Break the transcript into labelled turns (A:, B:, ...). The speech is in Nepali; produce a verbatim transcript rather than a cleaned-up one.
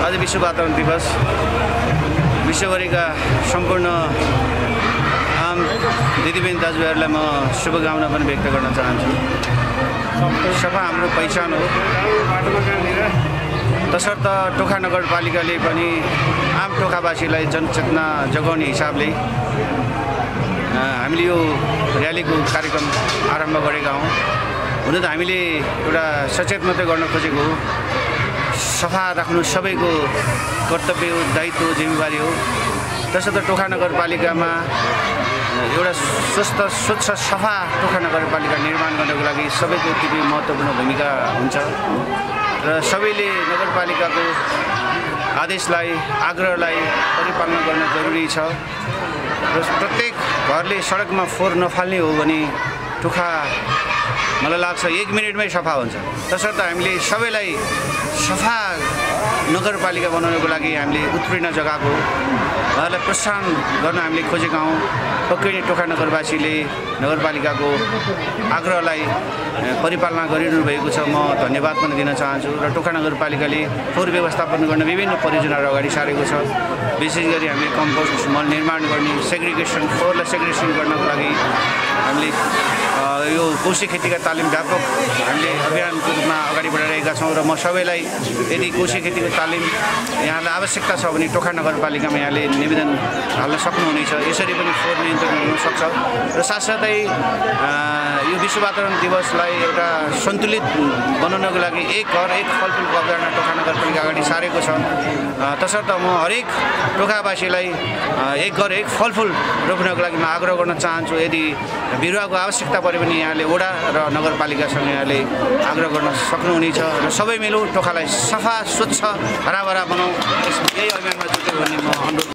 A: आज विश्व वातावरण दिवस विश्वभरिका सम्पूर्ण आम दिदीबहिनी दाजुभाइहरूलाई म शुभकामना पनि व्यक्त गर्न चाहन्छु। सफा हाम्रो पहिचान हो। तसर्थ टोखा नगरपालिकाले पनि आम टोखावासीलाई जनचेतना जगाउने हिसाबले हामीले यो र्यालीको कार्यक्रम आरम्भ गरेका हौँ। हुन त हामीले एउटा सचेत मात्रै गर्न खोजेको हो। सफा राख्नु सबैको कर्तव्य हो, दायित्व हो, जिम्मेवारी हो। तसर्थ टोखा नगरपालिकामा एउटा स्वस्थ स्वच्छ सफा टोखा नगरपालिका निर्माण गर्नको लागि सबैको त्यति महत्त्वपूर्ण भूमिका हुन्छ र सबैले नगरपालिकाको आदेशलाई आग्रहलाई परिपालना गर्न जरुरी छ र प्रत्येक घरले सडकमा फोहोर नफाल्ने हो भने टोखा मलाई लाग्छ एक मिनटमै सफा हुन्छ। तसर्थ हामीले सबैलाई सफा नगरपालिका बनाउनको लागि हामीले उत्प्रेरणा जगाएको उहाँहरूलाई प्रोत्साहन गर्न हामीले खोजेका हौँ। पक्कै नै टोखा नगरवासीले नगरपालिकाको आग्रहलाई परिपालना गरिरहनु भएको छ। म धन्यवाद पनि दिन चाहन्छु र टोखा नगरपालिकाले फोहोर व्यवस्थापन गर्न विभिन्न परियोजनाहरू अगाडि सारेको छ। विशेष गरी हामीले कम्पोस्ट मल निर्माण गर्ने, सेग्रिगेसन फोहोरलाई सेग्रिगेसन गर्नको लागि हामीले यो कोशी खेतीका तालिम व्यापक हामीले अभियानको रूपमा अगाडि बढाइरहेका छौँ र म सबैलाई यदि कोशी खेतीको तालिम यहाँलाई आवश्यकता छ भने टोखा नगरपालिकामा यहाँले निवेदन हाल्न सक्नुहुनेछ। यसरी पनि फोहोर नियन्त्रण हुन सक्छ र साथसाथै यो विश्व वातावरण दिवसलाई एउटा सन्तुलित बनाउनको लागि एक घर एक फलफुलको अवधारणा टोखा नगरपालिका अगाडि सारेको छ। तसर्थ म हरेक टोखावासीलाई एक घर एक फलफुल रोप्नको लागि म आग्रह गर्न चाहन्छु। यदि बिरुवाको आवश्यकता पऱ्यो भने यहाँले वडा र नगरपालिकासँग यहाँले आग्रह गर्न सक्नुहुनेछ र सबै मिलौँ टोखालाई सफा स्वच्छ हराभरा बनाऊ।